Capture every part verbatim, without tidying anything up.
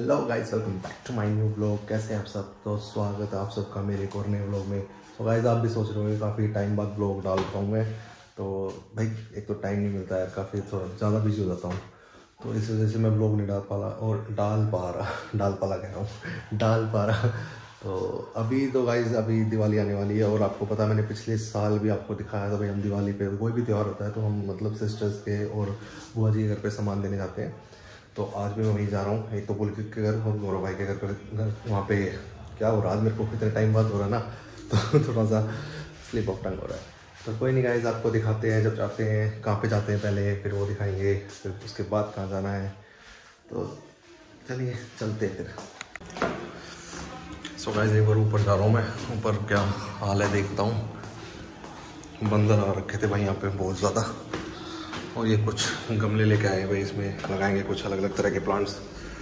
Hello guys, welcome back to my new blog. कैसे हैं आप सब? तो स्वागत है आप सबका मेरे एक और नए ब्लॉग में। तो गाइस आप भी सोच रहे होंगे काफ़ी टाइम बाद ब्लॉग डाल रहा हूँ मैं। तो भाई एक तो टाइम नहीं मिलता है, काफ़ी थोड़ा ज़्यादा बिजी हो जाता हूँ, तो इस वजह से मैं ब्लॉग नहीं डाल पाला और डाल पा रहा डाल पाला कह रहा हूँ डाल पा रहा तो अभी तो गाइस अभी दिवाली आने वाली है और आपको पता है मैंने पिछले साल भी आपको दिखाया था भाई, हम दिवाली पे कोई भी त्यौहार होता है तो हम मतलब सिस्टर्स के और बुआ जी के घर पे सामान देने जाते हैं। तो आज भी मैं वहीं जा रहा हूँ, एक तो पुलकित के घर और गौरव भाई के घर पर। घर वहाँ पे क्या हो रहा है, आज मेरे को कितने टाइम बाद हो रहा है ना, तो थोड़ा सा स्लिप ऑफ टंग हो रहा है। तो कोई नहीं गाइस, आपको दिखाते हैं जब जाते हैं कहाँ पे जाते हैं, पहले फिर वो दिखाएंगे, फिर उसके बाद कहाँ जाना है। तो चलिए चलते हैं फिर। सो गाइस एक बार ऊपर जा रहा हूँ मैं, ऊपर क्या हाल है देखता हूँ। बंदर आ रखे थे भाई यहाँ पे बहुत ज़्यादा, और ये कुछ गमले लेके आए भाई, इसमें लगाएंगे कुछ अलग अलग तरह के प्लांट्स।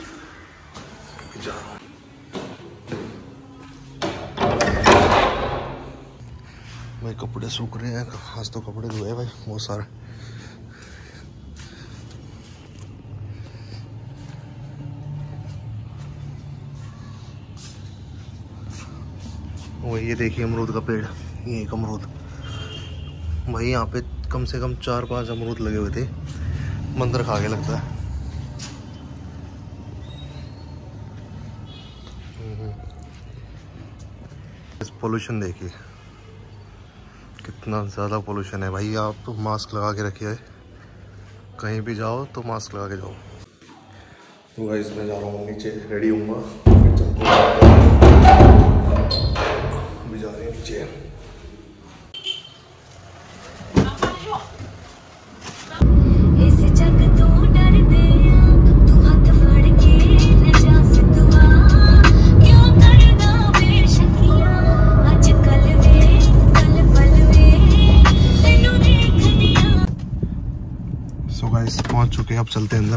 जा रहा हूँ भाई, कपड़े सूख रहे हैं, आज तो कपड़े धोए भाई बहुत सारे। वो ये देखिए अमरूद का पेड़, ये एक अमरूद भाई, यहाँ पे कम से कम चार पांच अमरूद लगे हुए थे, बंदर खा के लगता है। इस पोल्यूशन देखिए कितना ज़्यादा पोल्यूशन है भाई। आप तो मास्क लगा के रखिए, कहीं भी जाओ तो मास्क लगा के जाओ। तो गाइस मैं जा रहा हूँ नीचे, रेडी हूँगा, भी जा रहे हैं नीचे। पहुंच चुके हैं, अब चलते हैं अंदर।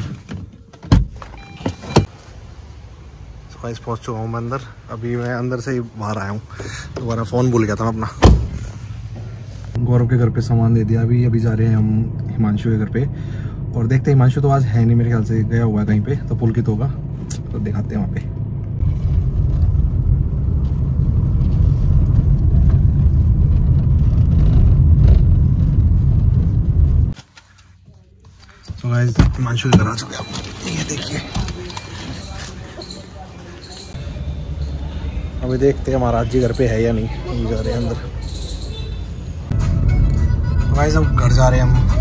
तो गाइस पहुंच चुका हूँ मैं अंदर, अभी मैं अंदर से ही बाहर आया हूँ। दोबारा फ़ोन भूल गया था मैं अपना। गौरव के घर पे सामान दे दिया, अभी अभी जा रहे हैं हम हिमांशु के घर पे, और देखते हैं हिमांशु तो आज है नहीं मेरे ख्याल से, गया हुआ है कहीं पे, तो पुलकित होगा तो दिखाते हैं वहाँ पे। तो गाइस हिमांशु के घर आ चुके हैं, ये देखिए। अभी देखते हैं महाराज जी घर पे है या नहीं, हम जा रहे हैं अंदर। तो गाइस अब घर जा रहे हैं हम।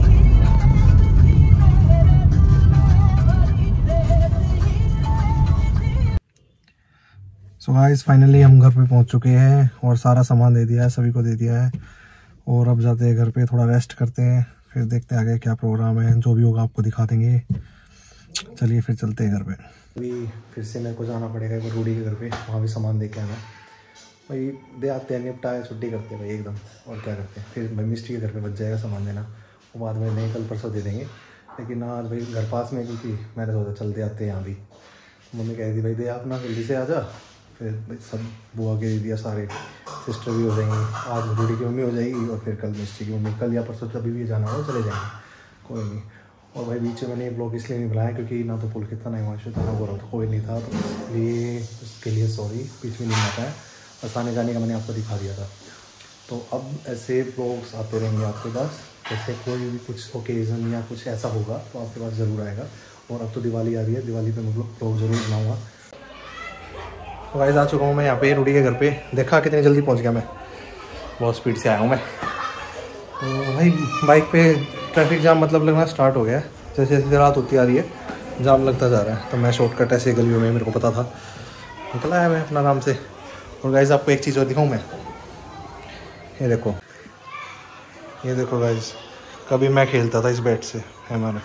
सो गाइस फाइनली हम घर पे पहुंच चुके हैं और सारा सामान दे दिया है, सभी को दे दिया है, और अब जाते हैं घर पे, थोड़ा रेस्ट करते हैं, फिर देखते हैं आगे क्या प्रोग्राम है, जो भी होगा आपको दिखा देंगे। चलिए फिर चलते हैं घर पे। अभी फिर से मेरे को जाना पड़ेगा एक बार रूडी के घर पे, वहाँ भी सामान दे के आना भाई। दे आते हैं, निपटाया, छुट्टी करते हैं भाई एकदम, और क्या करते हैं फिर भाई। मिस्त्री के घर पे बच जाएगा सामान देना, वो बाद में नहीं कल परसों दे देंगे, लेकिन आज भाई घर पास में, क्योंकि मैंने सोचा चल दे आते हैं यहाँ भी। मम्मी कह दी भाई दे आप ना, जल्दी से आ जा। फिर भाई सब बुआ के दे दिया, सारे सिस्टर भी हो जाएंगी, आज रूडी की मम्मी हो जाएगी, और फिर कल मिस्त्री की मम्मी, कल या परसों कभी भी जाना हो चले जाएंगे, कोई नहीं। और भाई बीच में मैंने ये ब्लॉग इसलिए नहीं बनाया क्योंकि ना तो पुलकित था, ना हिमांशु था, ना गौरव था, कोई नहीं था, तो इसलिए उसके लिए सॉरी, बीच में नहीं आता है। बस आने जाने का मैंने आपको दिखा दिया था। तो अब ऐसे ब्लॉग्स आते रहेंगे आपके पास, जैसे कोई भी कुछ ओकेज़न या कुछ ऐसा होगा तो आपके पास ज़रूर आएगा। और अब तो दिवाली आ रही है, दिवाली पर मैं ब्लॉग ज़रूर बनाऊँगा। तो गाइस आ चुका हूँ मैं यहाँ पे रूडी के घर पे, देखा कितनी जल्दी पहुँच गया मैं, बहुत स्पीड से आया हूँ मैं। तो भाई बाइक पे ट्रैफिक जाम मतलब लगना स्टार्ट हो गया है, जैसे जैसे रात होती आ रही है जाम लगता जा रहा है। तो मैं शॉर्टकट ऐसे गलियों में, मेरे को पता था, निकला है मैं अपना आराम से। और गाइस आपको एक चीज़ और दिखाऊँ मैं, ये देखो, ये देखो गाइस, कभी मैं खेलता था इस बैट से, है मैंने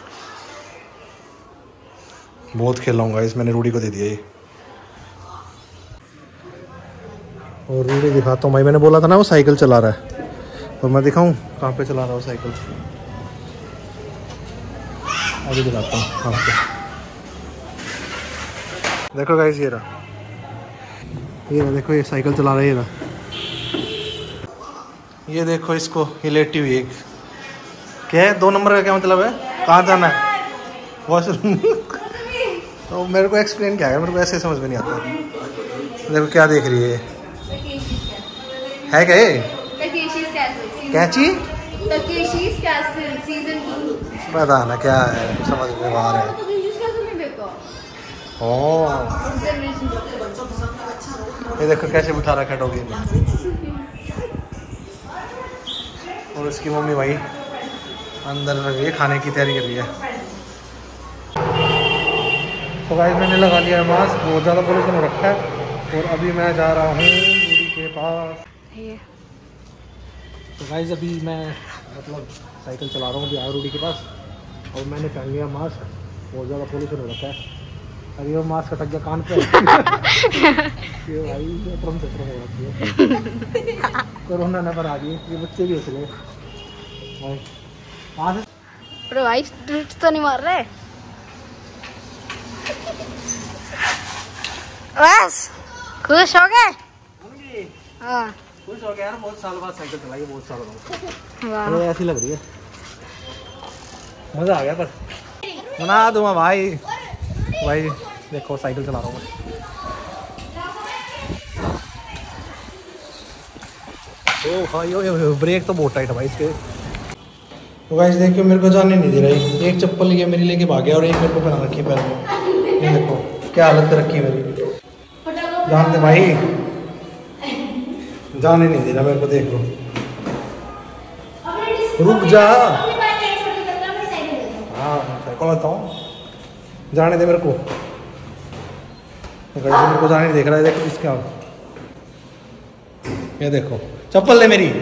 बहुत खेला हूँ गाइस, मैंने रूडी को दे दिया ये। और रूडी दिखाता हूँ भाई, मैंने बोला था ना वो साइकिल चला रहा है, और मैं दिखाऊँ कहाँ पे चला रहा हूँ साइकिल, अभी दिखाता हूँ कहाँ पे। देखो गाइस ये रहा, ये रहा, देखो ये साइकिल चला रहा है, ये रहा, ये देखो इसको, ये लेटी हुई एक, क्या है दो नंबर का क्या मतलब है, कहाँ जाना है, वॉशरूम तो मेरे को एक्सप्लेन क्या है, मेरे को ऐसे समझ में नहीं आता। देखो क्या देख रही है, है क्या ये कैची? पता ना क्या है, समझ में बाहर है। ओह ये देखो कैसे बिठा रखा है डॉगी ने। और उसकी मम्मी भाई अंदर रख रही है, खाने की तैयारी कर रही है। तो गाइस मैंने लगा लिया है मास्क, बहुत ज़्यादा पोल्यूशन हो रखा है। और अभी मैं जा रहा हूँ रूडी के पास। तो गाइस अभी मैं मतलब साइकिल चला रहा हूँ अभी आया रूडी के पास, और मैंने पहन लिया मास्क। बहुत ज़्यादा पोल्यूशन हो रखा है। अभी वो मास्क अटक गया कान पे। ये भाई ट्रम से ट्रम हो रखी है। कोरोना नंबर आ गई, ये बच्चे भी इसलिए अरे भाई तो नहीं मार रहे। बस खुश हो गए? हाँ खुश हो गया यार, बहुत साल बाद साइकिल चलाई है, बहुत साल बाद। वाह ऐसी लग रही है, मजा आ गया। पर बना दूंगा भाई। भाई देखो साइकिल चला रहा हूँ मैं। ओ भाई ओ ब्रेक तो बहुत टाइट है भाई इसके। तो गाइस देखियो मेरे को जाने नहीं दे रही। एक चप्पल ये मेरी लेके भाग गया और एक मेरे को पहना रखी है पैर में। ये देखो क्या हालत कर रखी है मेरी। जानते भाई जाने नहीं दे रहा मेरे को, देख लो। रुक जा। हाँ साइकिल आता हूँ, जाने दे मेरे को। मेरे को जाने नहीं देख रहा है। देखो इसका, ये देखो चप्पल दे मेरी।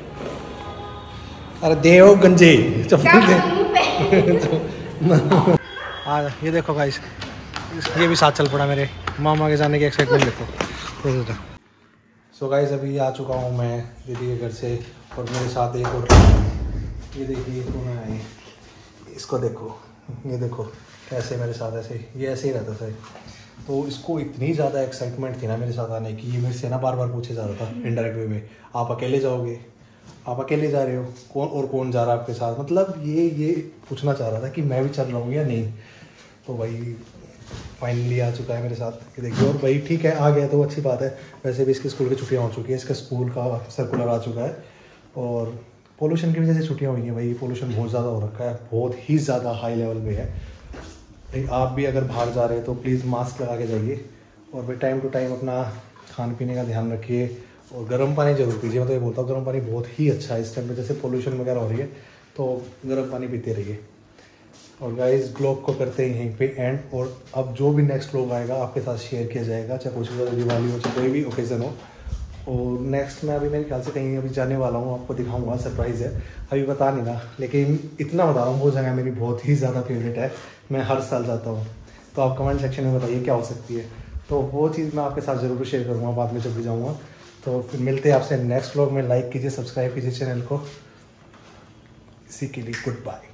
अरे देव गंजे चप्पल दे। हाँ ये देखो गाइस, ये भी साथ चल पड़ा मेरे। मामा के जाने की एक्साइटमेंट देखो। सो गाइस अभी आ चुका हूँ मैं दीदी के घर से, और मेरे साथ एक और, ये देखिए कौन है, इसको देखो, ये देखो कैसे मेरे साथ ऐसे, ये ऐसे ही रहता था। तो इसको इतनी ज़्यादा एक्साइटमेंट थी ना मेरे साथ आने की, ये मेरे से ना बार बार पूछे जा रहा था इनडायरेक्ट वे में, आप अकेले जाओगे, आप अकेले जा रहे हो, कौन और कौन जा रहा है आपके साथ। मतलब ये ये पूछना चाह रहा था कि मैं भी चल रहा हूँ या नहीं। तो भाई फाइनली आ चुका है मेरे साथ, ये देखिए। और भाई ठीक है आ गया तो अच्छी बात है। वैसे भी इसके स्कूल की छुट्टियाँ हो चुकी है, इसका स्कूल का सर्कुलर आ चुका है, और पोल्यूशन की वजह से छुट्टियाँ हुई हैं। भाई पोल्यूशन बहुत ज़्यादा हो रखा है, बहुत ही ज़्यादा हाई लेवल पे है। भाई आप भी अगर बाहर जा रहे हैं तो प्लीज़ मास्क लगा के जाइए, और भाई टाइम टू टाइम अपना खाने पीने का ध्यान रखिए, और गर्म पानी जरूर पीजिए। मैं तो ये बोलता हूँ गर्म पानी बहुत ही अच्छा है इस टाइम पे, जैसे पोल्यूशन वगैरह हो रही है तो गर्म पानी पीते रहिए। और गाइस ब्लॉग को करते हैं यहीं पे एंड, और अब जो भी नेक्स्ट ब्लॉग आएगा आपके साथ शेयर किया जाएगा, चाहे कुछ भी दिवाली हो चाहे कोई भी ओकेज़न हो। और नेक्स्ट मैं अभी मेरे ख्याल से कहीं अभी जाने वाला हूँ, आपको दिखाऊंगा, सरप्राइज़ है, अभी बता नहीं रहा, लेकिन इतना बता रहा हूँ वो जगह मेरी बहुत ही ज़्यादा फेवरेट है, मैं हर साल जाता हूँ। तो आप कमेंट सेक्शन में बताइए क्या हो सकती है, तो वो चीज़ मैं आपके साथ ज़रूर शेयर करूँगा बाद में जब भी जाऊँगा। तो फिर मिलते हैं आपसे नेक्स्ट ब्लॉग में। लाइक कीजिए, सब्सक्राइब कीजिए चैनल को। इसी के लिए गुड बाय।